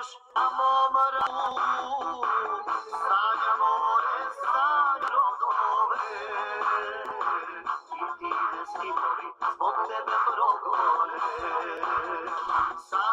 mom radu, sanja more, sanja rodove. I ti stinovi zbog tebe progore.